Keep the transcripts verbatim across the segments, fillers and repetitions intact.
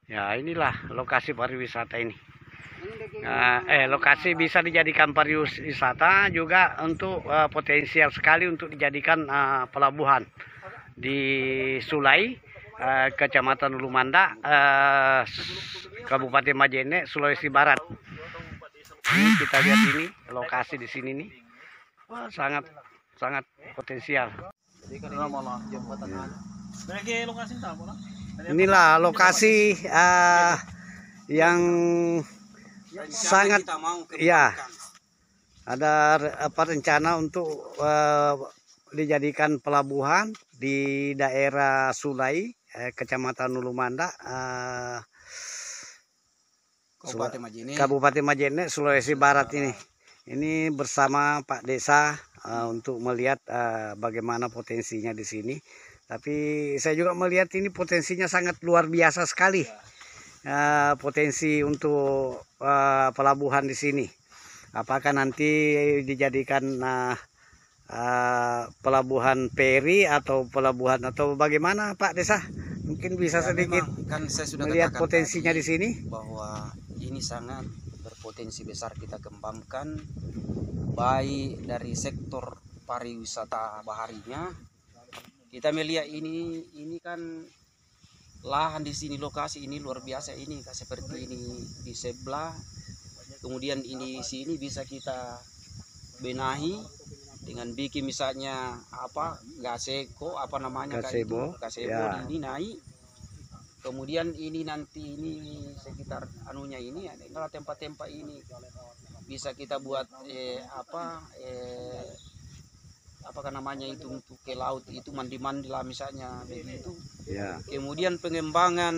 Ya, inilah lokasi pariwisata ini. Nah, eh lokasi bisa dijadikan pariwisata juga untuk uh, potensial sekali untuk dijadikan uh, pelabuhan di Sulai, uh, Kecamatan Ulu Manda, uh, Kabupaten Majene, Sulawesi Barat. Ini kita lihat ini lokasi di sini nih, wah, sangat sangat potensial. Inilah lokasi uh, yang sangat ya ada apa rencana untuk uh, dijadikan pelabuhan di daerah Sulai, eh, Kecamatan Ulu Manda, uh, Kabupaten Majene, Kabupaten Majene, Sulawesi Barat ini. Ini bersama Pak Desa uh, untuk melihat uh, bagaimana potensinya di sini. Tapi saya juga melihat ini potensinya sangat luar biasa sekali. Uh, potensi untuk uh, pelabuhan di sini. Apakah nanti dijadikan uh, uh, pelabuhan peri atau pelabuhan atau bagaimana, Pak Desa? Mungkin bisa ya, sedikit kan saya sudah melihat potensinya di sini. Bahwa ini sangat berpotensi besar kita kembangkan, baik dari sektor pariwisata baharinya. Kita melihat ini, ini kan lahan di sini, lokasi ini luar biasa ini, seperti ini di sebelah. Kemudian ini di sini bisa kita benahi dengan bikin misalnya apa gaseko, apa namanya gasebo, gasebo ya. Ini naik. Kemudian ini nanti ini sekitar anunya ini adalah tempat-tempat ini bisa kita buat eh, apa eh, apakah namanya itu untuk ke laut itu mandi-mandi lah misalnya begitu ya. Kemudian pengembangan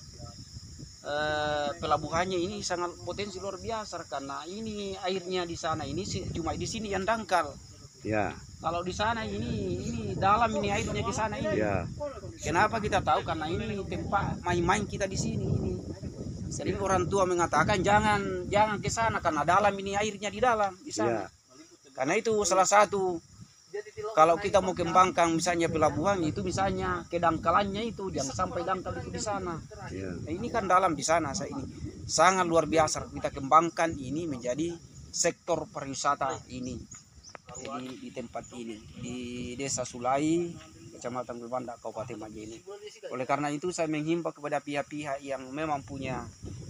eh, pelabuhannya ini sangat potensi luar biasa karena ini airnya di sana ini cuma di sini yang dangkal ya. Kalau di sana ini ini dalam ini airnya ke sana ini ya. Kenapa kita tahu? Karena ini tempat main-main kita di sini ini. Sering orang tua mengatakan jangan jangan ke sana karena dalam ini airnya di dalam di sana. Ya. Karena itu salah satu kalau kita mau kembangkan misalnya pelabuhan itu misalnya kedangkalannya itu jangan sampai dangkal itu di sana. Ya. Nah, ini kan dalam di sana saya ini sangat luar biasa kita kembangkan ini menjadi sektor pariwisata ini. Jadi di tempat ini di Desa Sulai, Kecamatan Ulu Manda, Kabupaten Majene. Oleh karena itu saya menghimbau kepada pihak-pihak yang memang punya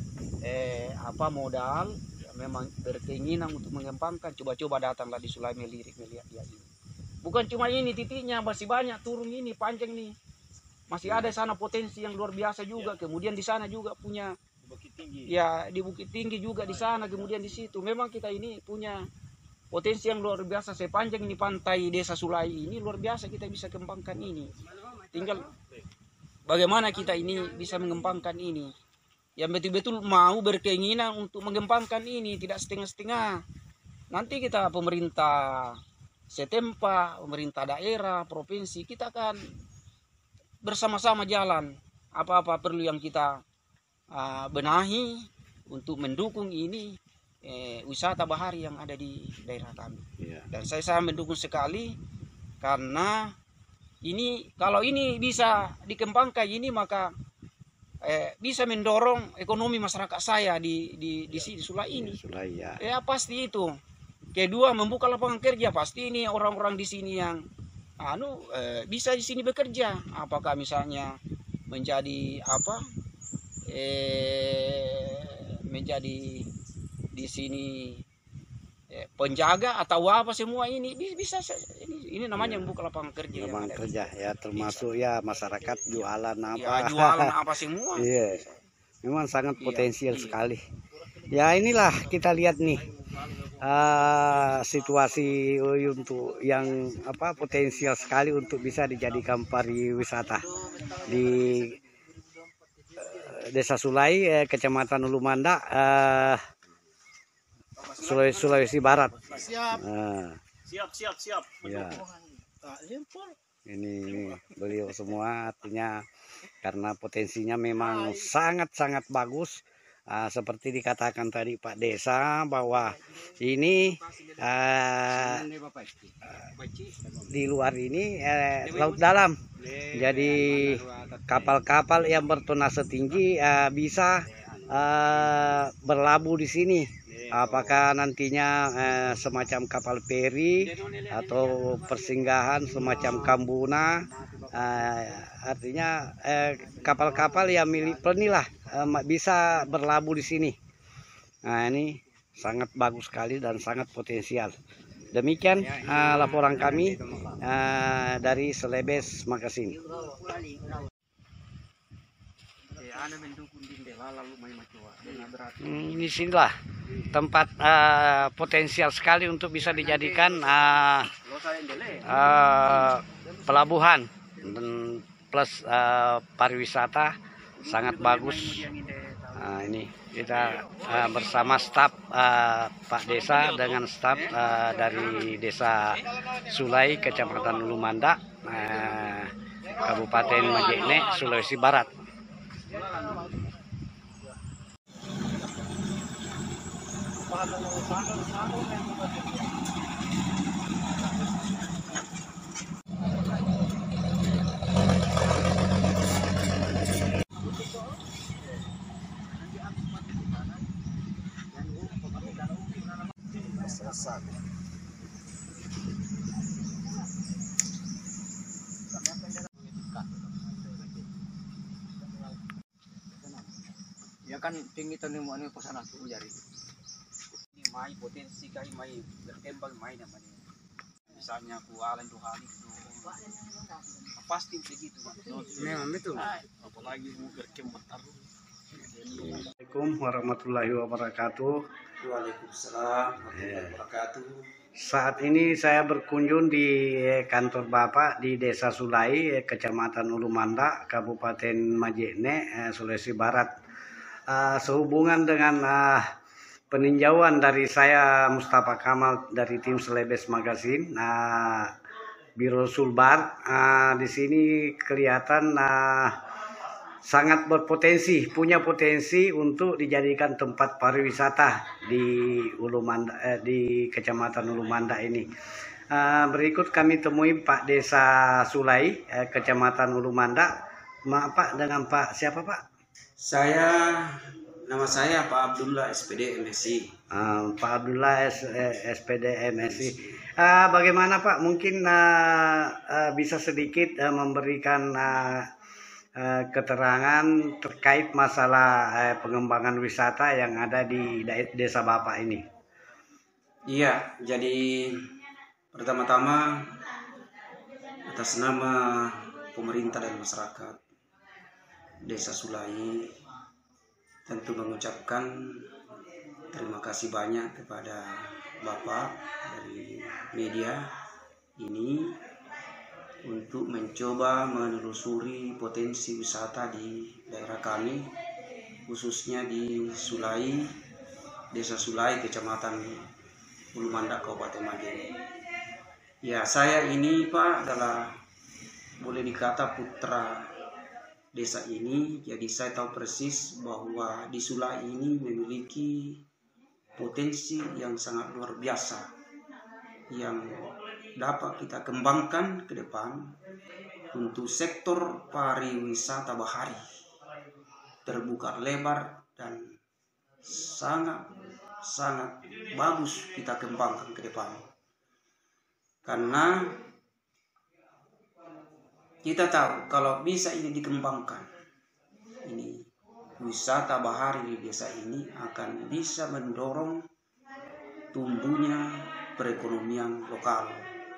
eh, apa modal, yang memang berkeinginan untuk mengembangkan, coba-coba datanglah di Sulai melirik melihat dia ini. Bukan cuma ini titiknya, masih banyak turun ini panjang nih. Masih ada sana potensi yang luar biasa juga. Kemudian di sana juga punya Bukit Tinggi. Ya, di Bukit Tinggi juga di sana, kemudian di situ. Memang kita ini punya potensi yang luar biasa. Sepanjang ini pantai Desa Sulai ini luar biasa kita bisa kembangkan ini. Tinggal bagaimana kita ini bisa mengembangkan ini. Yang betul-betul mau berkeinginan untuk mengembangkan ini, tidak setengah-setengah. Nanti kita pemerintah setempat, pemerintah daerah, provinsi, kita akan bersama-sama jalan. Apa-apa perlu yang kita uh, benahi untuk mendukung ini. Eh, wisata bahari yang ada di daerah kami. Ya. Dan saya sangat mendukung sekali karena ini kalau ini bisa dikembangkan ini maka eh, bisa mendorong ekonomi masyarakat saya di di di sini Sulai ini. Ya, Sulai, ya. Ya pasti itu. Kedua membuka lapangan kerja pasti ini orang-orang di sini yang anu eh, bisa di sini bekerja. Apakah misalnya menjadi apa eh, menjadi di sini eh, penjaga atau apa semua ini bisa ini, ini namanya ya. Membuka lapangan kerja lapangan kerja ya termasuk bisa. Ya masyarakat jualan apa ya, jualan apa semua iya memang sangat potensial iya. Sekali ya. Inilah kita lihat nih uh, situasi untuk yang apa potensial sekali untuk bisa dijadikan pariwisata di uh, Desa Sulai, eh, Kecamatan Ulu Manda, uh, Sulawesi, Sulawesi Barat. Siap. Nah, siap, siap, siap. Ya. Ini beliau semua artinya karena potensinya memang sangat-sangat bagus. Uh, seperti dikatakan tadi Pak Desa bahwa ini uh, di luar ini uh, laut dalam, jadi kapal-kapal yang bertonase tinggi uh, bisa uh, berlabuh di sini. Apakah nantinya eh, semacam kapal feri atau persinggahan semacam Kambuna, eh, artinya kapal-kapal eh, yang milik Pleni lah eh, bisa berlabuh di sini. Nah, ini sangat bagus sekali dan sangat potensial. Demikian eh, laporan kami eh, dari Celebes Makassini. Hmm, di sinilah tempat uh, potensial sekali untuk bisa dijadikan uh, uh, pelabuhan dan plus uh, pariwisata sangat bagus. Nah, ini kita uh, bersama staf uh, Pak Desa dengan staf uh, dari Desa Sulai, Kecamatan Ulumanda, uh, Kabupaten Majene, Sulawesi Barat. Ya kan tinggi tadi mau nih pesan aku jari. Ini mai potensi kai mai berkembang mai namanya. Misalnya kualan dua kali itu pasti begitu. Memang betul. Apalagi mau berkembang terus. Assalamualaikum warahmatullahi wabarakatuh. Waalaikumsalam warahmatullahi wabarakatuh. Saat ini saya berkunjung di kantor Bapak di Desa Sulai, Kecamatan Ulumanda, Kabupaten Majene, Sulawesi Barat. Uh, sehubungan dengan uh, peninjauan dari saya Mustafa Kamal dari tim Celebes Magazine, uh, Biro Sulbar, uh, di sini kelihatan uh, sangat berpotensi, punya potensi untuk dijadikan tempat pariwisata di Ulumanda, eh, di Kecamatan Ulumanda ini. Uh, berikut kami temui Pak Desa Sulai, eh, Kecamatan Ulumanda. Maaf Pak, dengan Pak siapa Pak? Saya, nama saya Pak Abdullah S P D M S I. Uh, Pak Abdullah S, eh, S P D M S I. Uh, bagaimana Pak? Mungkin uh, uh, bisa sedikit uh, memberikan uh, uh, keterangan terkait masalah uh, pengembangan wisata yang ada di desa Bapak ini. Iya, jadi pertama-tama atas nama pemerintah dan masyarakat Desa Sulai tentu mengucapkan terima kasih banyak kepada Bapak dari media ini untuk mencoba menelusuri potensi wisata di daerah kami, khususnya di Sulai, Desa Sulai, Kecamatan Ulumanda, Kabupaten Majene. Ya, saya ini Pak adalah boleh dikata putra desa ini, jadi saya tahu persis bahwa di Sulai ini memiliki potensi yang sangat luar biasa yang dapat kita kembangkan ke depan untuk sektor pariwisata bahari terbuka lebar dan sangat sangat bagus kita kembangkan ke depan, karena kita tahu kalau bisa ini dikembangkan, ini wisata bahari di desa ini akan bisa mendorong tumbuhnya perekonomian lokal.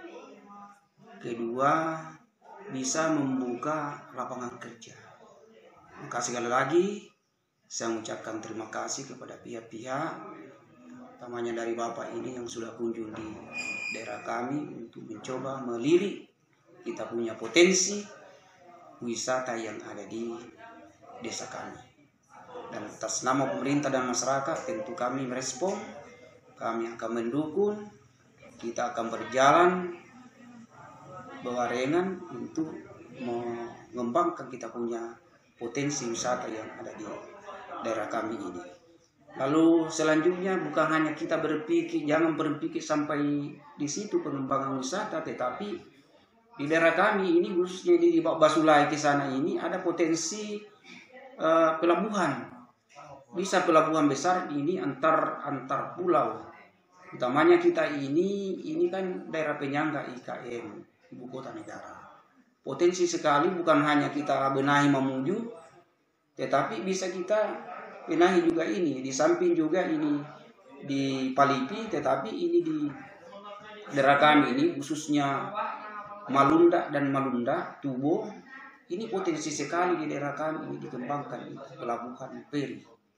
Kedua, bisa membuka lapangan kerja. Maka sekali lagi saya mengucapkan terima kasih kepada pihak-pihak, utamanya dari Bapak ini yang sudah kunjung di daerah kami untuk mencoba melirik kita punya potensi wisata yang ada di desa kami. Dan atas nama pemerintah dan masyarakat tentu kami merespon, kami akan mendukung, kita akan berjalan berbarengan untuk mengembangkan kita punya potensi wisata yang ada di daerah kami ini. Lalu selanjutnya bukan hanya kita berpikir, jangan berpikir sampai di situ pengembangan wisata, tetapi di daerah kami ini khususnya di Basulai ke sana ini ada potensi uh, pelabuhan. Bisa pelabuhan besar ini antar antar pulau. Utamanya kita ini ini kan daerah penyangga I K N, ibu kota negara. Potensi sekali bukan hanya kita benahi Mamuju, tetapi bisa kita benahi juga ini. Di samping juga ini di Palipi, tetapi ini di daerah kami ini khususnya Malunda dan Malunda, Tubo, ini potensi sekali di daerah kami ini dikembangkan di pelabuhan Peri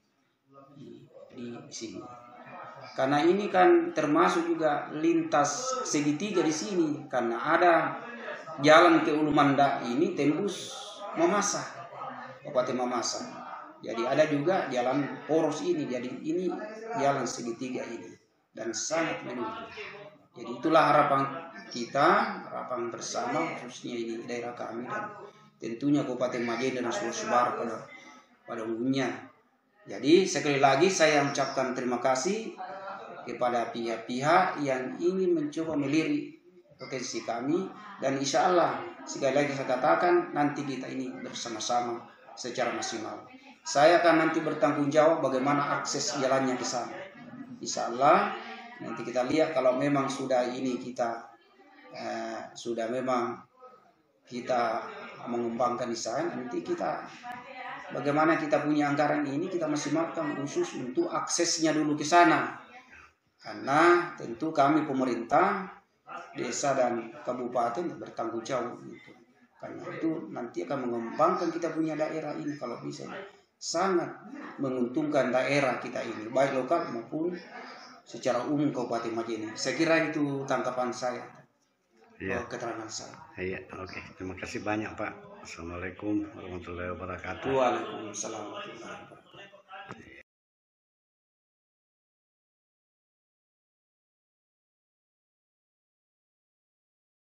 di, di sini. Karena ini kan termasuk juga lintas segitiga di sini, karena ada jalan ke Ulu Manda ini tembus Mamasa, Kabupaten Mamasa. Jadi ada juga jalan poros ini, jadi ini jalan segitiga ini dan sangat mendukung. Jadi itulah harapan kita, harapan bersama khususnya ini daerah kami dan tentunya Kabupaten Majene dan Sulawesi Barat pada pada umumnya. Jadi sekali lagi saya ucapkan terima kasih kepada pihak-pihak yang ingin mencoba melirik potensi kami, dan insya Allah sekali lagi saya katakan nanti kita ini bersama-sama secara maksimal. Saya akan nanti bertanggung jawab bagaimana akses jalannya ke sana. Insya Allah nanti kita lihat kalau memang sudah ini kita eh, sudah memang kita mengembangkan di sana, nanti kita bagaimana kita punya anggaran ini kita maksimalkan khusus untuk aksesnya dulu ke sana. Karena tentu kami pemerintah, desa dan kabupaten bertanggung jawab itu. Karena itu nanti akan mengembangkan kita punya daerah ini kalau bisa. Sangat menguntungkan daerah kita ini, baik lokal maupun secara umum Kabupaten Majene. Saya kira itu tangkapan saya. Iya. Keterangan saya. Iya, oke. Terima kasih banyak Pak. Assalamualaikum warahmatullahi wabarakatuh. Waalaikumsalam warahmatullahi wabarakatuh.